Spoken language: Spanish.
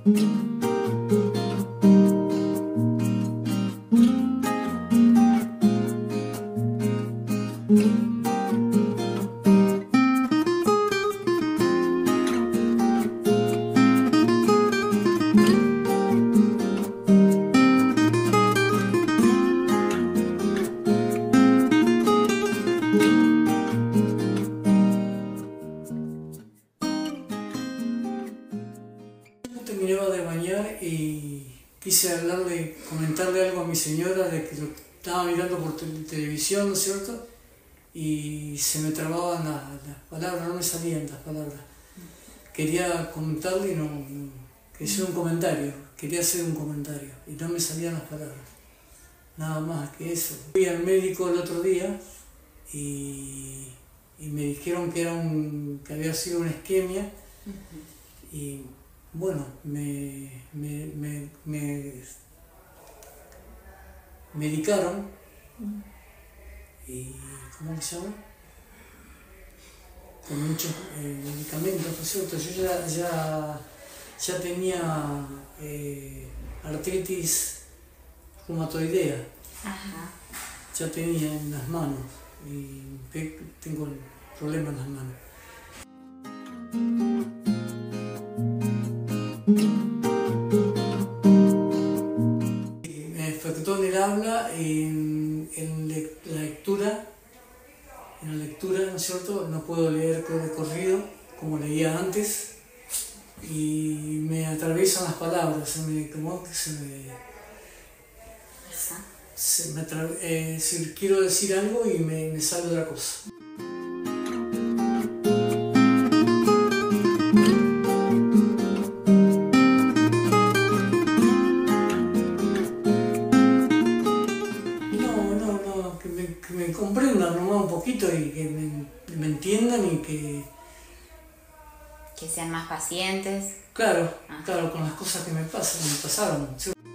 Terminaba de bañar y quise comentarle algo a mi señora de que lo estaba mirando por televisión, ¿no es cierto? Y se me trababan las palabras, no me salían las palabras. Quería comentarle y quería hacer un comentario y no me salían las palabras. Nada más que eso. Fui al médico el otro día y me dijeron que había sido una isquemia. Y bueno, me medicaron y ¿cómo se llama? Con muchos medicamentos, ¿no es cierto? Yo ya tenía artritis reumatoidea. Ajá. Ya tenía en las manos y tengo el problema en las manos. Me afectó en el habla, en la lectura, ¿no es cierto? No puedo leer de corrido como leía antes y me atraviesan las palabras, si quiero decir algo y me sale otra cosa. Que me comprendan nomás un poquito y que me entiendan y que sean más pacientes. Claro, con las cosas que me pasaron. ¿Sí?